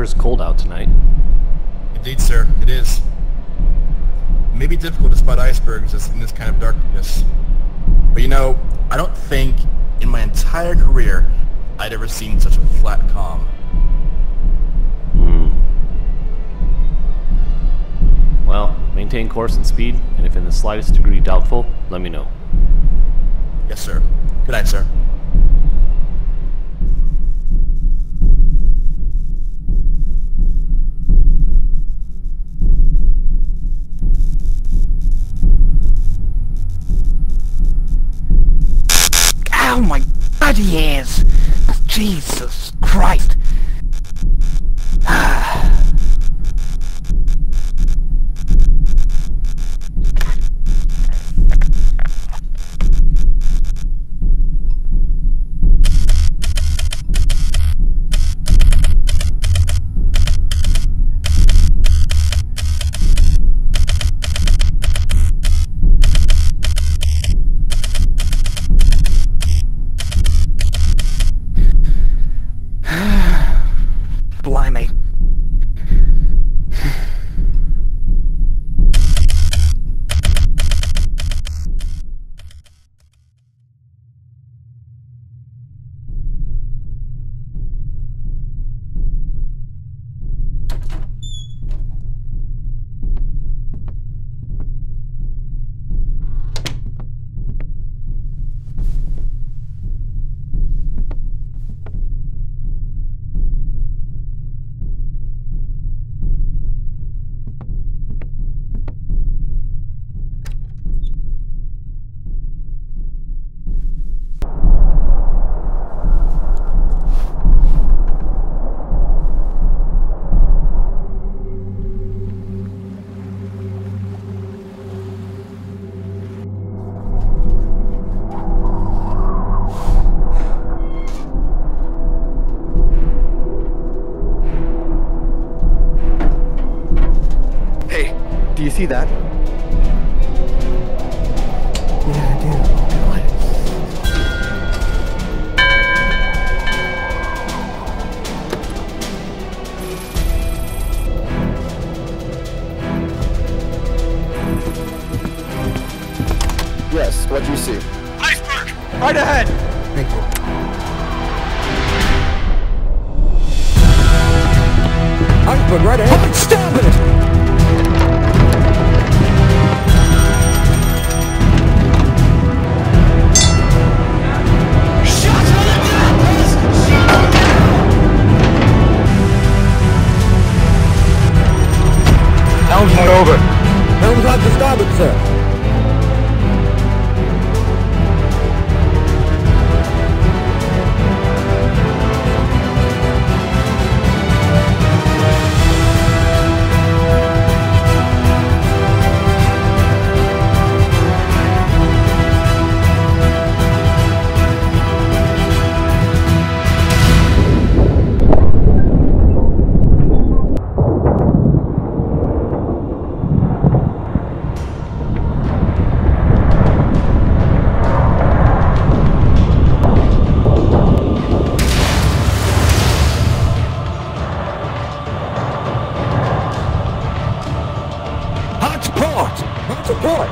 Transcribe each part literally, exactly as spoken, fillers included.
sure is cold out tonight. Indeed, sir, it is. It may be difficult to spot icebergs in this kind of darkness. But you know, I don't think in my entire career I'd ever seen such a flat calm. Hmm. Well, maintain course and speed, and if in the slightest degree doubtful, let me know. Yes, sir. Good night, sir. Oh my bloody ears! Jesus Christ! Blimey. Do you see that? Yeah, I do. Yes, what do you see? Iceberg! Right ahead! Thank you. Iceberg, right ahead! Oh, stop it! Helm's not over. Helm's off to starboard, sir. Support!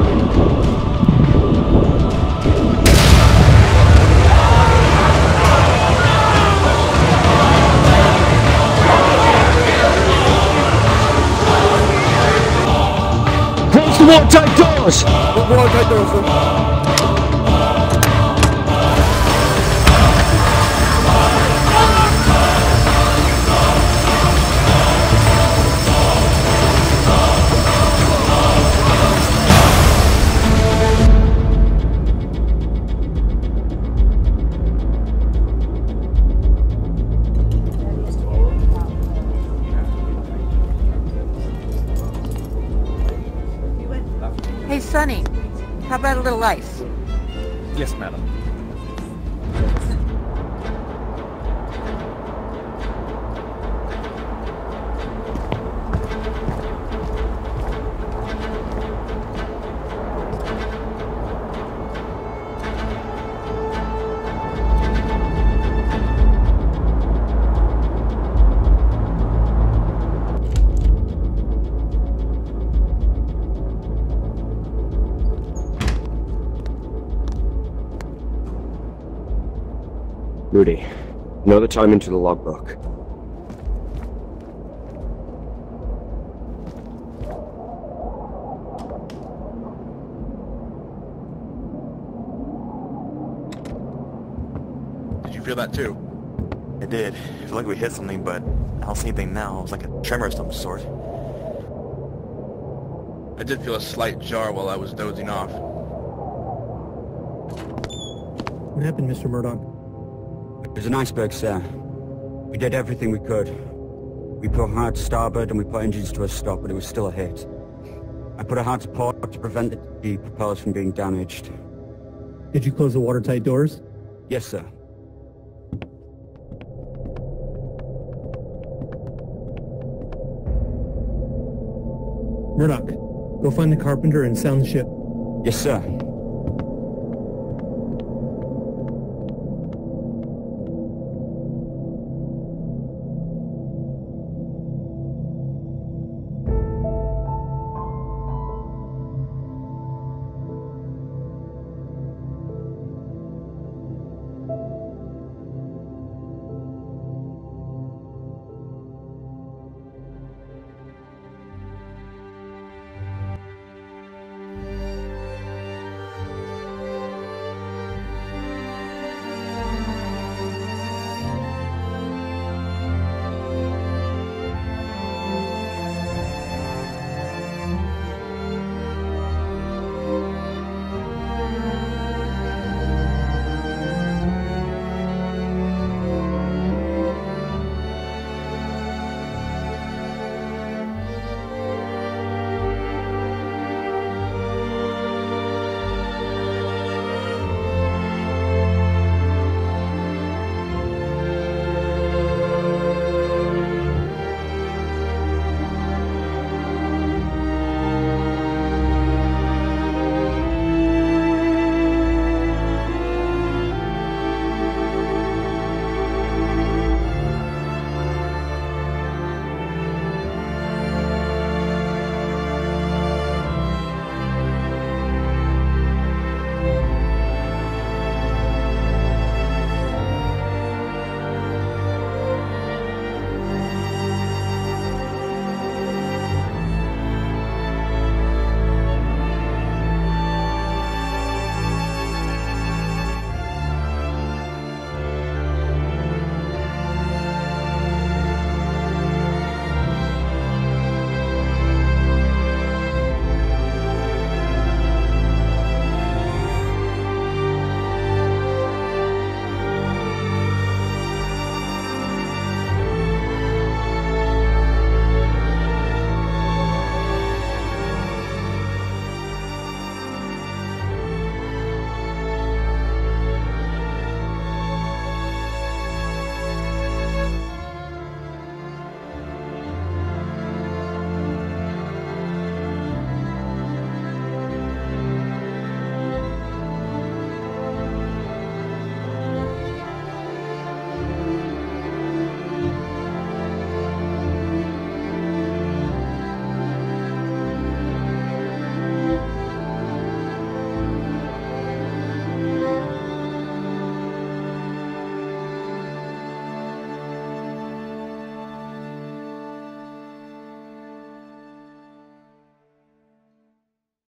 Close the watertight doors! The watertight doors, sir. Hey, Sonny, how about a little ice? Yes, madam. Rudy, know the time into the logbook. Did you feel that too? I did. I feel like we hit something, but I don't see anything now. It was like a tremor of some sort. I did feel a slight jar while I was dozing off. What happened, Mister Murdoch? It was an iceberg, sir. We did everything we could. We put hard to starboard and we put engines to a stop, but it was still a hit. I put a hard to port to prevent the propellers from being damaged. Did you close the watertight doors? Yes, sir. Murdoch, go find the carpenter and sound the ship. Yes, sir.